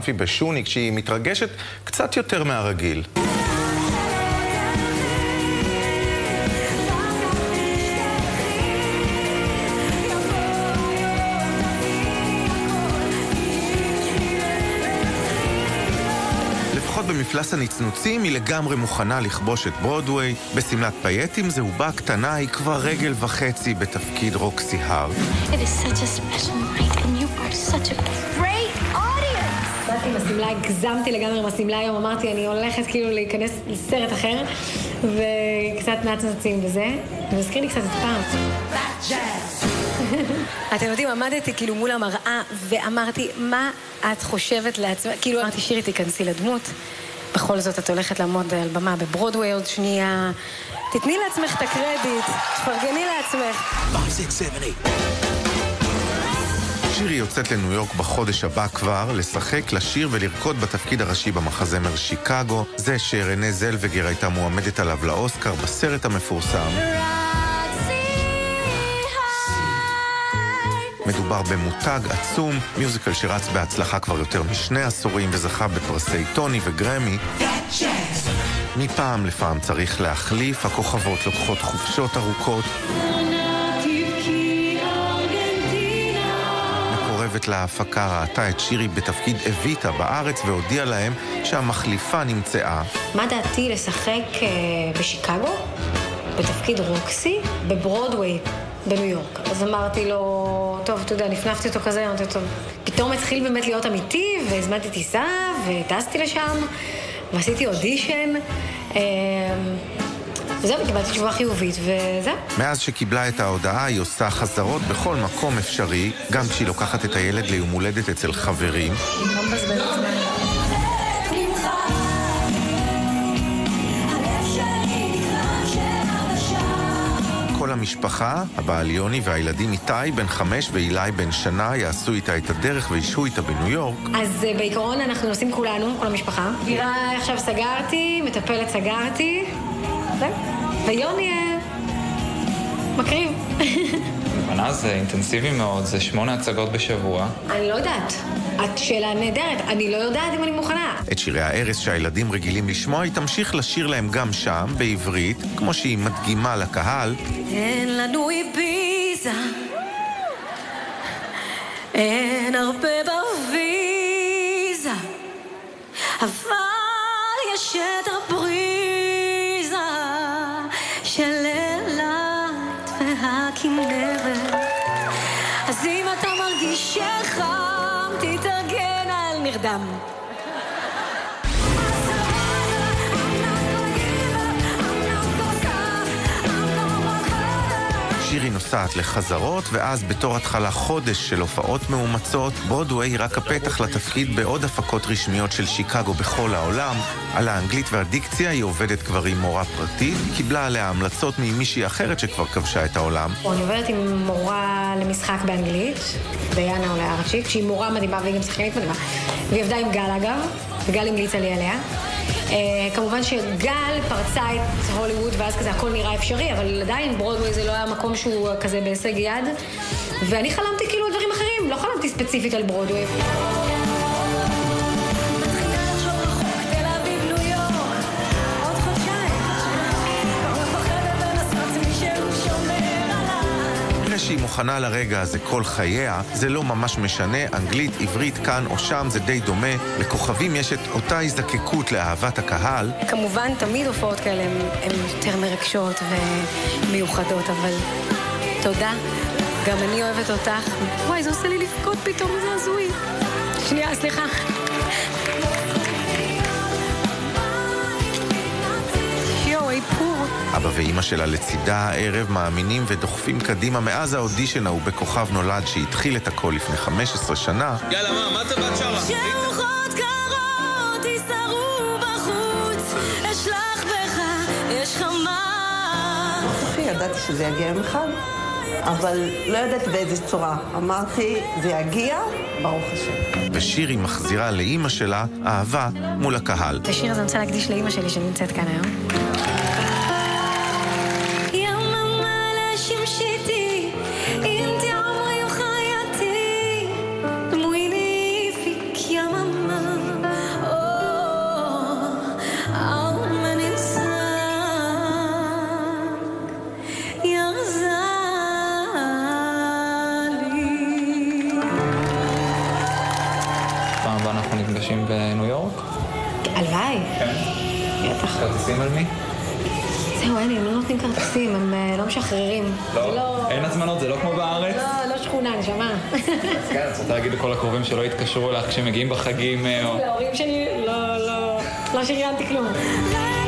קורפרוגרפי בשוני, כשהיא מתרגשת קצת יותר מהרגיל. במפלס הנצנוצים היא לגמרי מוכנה לכבוש את ברודווי. בסמלת פייטים זהובה קטנה, היא כבר רגל וחצי בתפקיד רוקסי הר. It is such a special night and you are such a great audience. באתי עם הסמלה, הגזמתי לגמרי עם הסמלה היום, אמרתי אני הולכת כאילו להיכנס לסרט אחר וקצת נצנצים וזה, ומזכיר לי קצת את פעם. אתם יודעים, עמדתי כאילו מול המראה ואמרתי, מה את חושבת לעצמך? כאילו אמרתי, שירי, תיכנסי לדמות. בכל זאת את הולכת לעמוד על במה בברודווי עוד שנייה. תתני לעצמך את הקרדיט, תפרגני לעצמך. 5, 6, 7, 8. שירי יוצאת לניו יורק בחודש הבא כבר, לשחק, לשיר ולרקוד בתפקיד הראשי במחזמר שיקגו. זה שרנה זלווגר הייתה מועמדת עליו לאוסקר בסרט המפורסם. מדובר במותג עצום, מיוזיקל שרץ בהצלחה כבר יותר מ2 עשורים וזכה בפרסי טוני וגרמי. מפעם לפעם צריך להחליף, הכוכבות לוקחות חופשות ארוכות. מקורבת להפקה ראתה את שירי בתפקיד אביטה בארץ והודיעה להם שהמחליפה נמצאה. מה דעתי לשחק בשיקגו? בתפקיד רוקסי? בברודווי? בניו יורק. אז אמרתי לו, טוב, אתה יודע, נפנפתי אותו כזה, אמרתי לו, טוב. פתאום התחיל באמת להיות אמיתי, והזמנתי טיסה, וטסתי לשם, ועשיתי אודישן, וזהו, קיבלתי תשובה חיובית, וזהו. מאז שקיבלה את ההודעה, היא עושה חזרות בכל מקום אפשרי, גם כשהיא לוקחת את הילד ליום הולדת אצל חברים. כל המשפחה, הבעל יוני והילדים איתי בן 5 ואילי בן שנה יעשו איתה את הדרך וישהו איתה בניו יורק. אז בעיקרון אנחנו נוסעים כולנו, כל המשפחה. דירה עכשיו סגרתי, מטפלת סגרתי, ויוני מקריב. מבנה זה אינטנסיבי מאוד, זה 8 הצגות בשבוע. אני לא יודעת. את שאלה נהדרת, אני לא יודעת אם אני מוכנה. את שירי הערס שהילדים רגילים לשמוע, היא תמשיך לשיר להם גם שם, בעברית, כמו שהיא מדגימה לקהל. אין לנו איביזה, אין הרבה בוויזה, אבל יש את הבריזה של אילת והכנרת. אז אם אתה מרגיש שחם, תתארגן על נרדם. שירי נוסעת לחזרות, ואז בתור התחלה חודש של הופעות מאומצות, ברודווי רק הפתח לתפקיד בעוד הפקות רשמיות של שיקגו בכל העולם. על האנגלית והדיקציה היא עובדת כבר עם מורה פרטית, קיבלה עליה המלצות ממישהי אחרת שכבר כבשה את העולם. אני עובדת עם מורה למשחק באנגלית, דיינה עולה ארצ'יק, שהיא מורה מדהימה והיא גם שחקנית מדהימה. והיא עבדה עם גל אגב, וגל המליצה לי עליה. כמובן שגל פרצה את הוליווד ואז כזה הכל נראה אפשרי, אבל עדיין ברודווי זה לא היה מקום שהוא כזה בהישג יד, ואני חלמתי כאילו על דברים אחרים, לא חלמתי ספציפית על ברודווי. שהיא מוכנה לרגע הזה כל חייה, זה לא ממש משנה, אנגלית, עברית, כאן או שם, זה די דומה. לכוכבים יש את אותה הזדקקות לאהבת הקהל. כמובן, תמיד הופעות כאלה הן יותר מרגשות ומיוחדות, אבל תודה. גם אני אוהבת אותך. וואי, זה עושה לי לבכות פתאום, זה הזוי. שנייה, סליחה. יואו, איפור. אבא ואמא שלה לצידה הערב מאמינים ודוחפים קדימה מאז האודישן ההוא בכוכב נולד שהתחיל את הכל לפני 15 שנה. יאללה, מה אתה בת שרה? שרוחות קרות יסערו בחוץ, אשלח בך, יש חמה. אחי, ידעתי שזה יגיע יום אחד, אבל לא ידעתי באיזה צורה. אמרתי, זה יגיע, ברוך השם. ושירי מחזירה לאמא שלה אהבה מול הקהל. את השיר הזה אני רוצה להקדיש לאמא שלי שנמצאת כאן היום. נפגשים בניו יורק? הלוואי. כן. בטח. כרטיסים על מי? זהו, הם לא נותנים כרטיסים, הם לא משחררים. לא? אין הזמנות, זה לא כמו בארץ? לא שכונה, נשמה. אז כן, את רוצה להגיד לכל הקרובים שלא יתקשרו לך כשמגיעים בחגים או... להורים שלי לא שריינתי כלום.